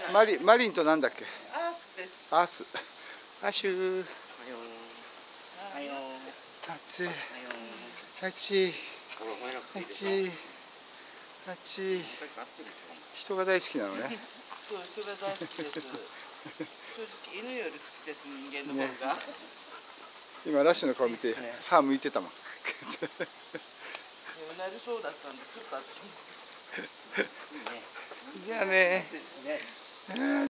マリンとなんだっけ。 アースです。 アース。アシュー。暑い。暑い。暑い。暑い。人が大好きなのね。 そう、人が大好きです。正直犬より好きです、人間の方が。 今ラッシュの顔見て歯向いてたもん。 なりそうだったんで、ちょっとあっちも。 じゃあね。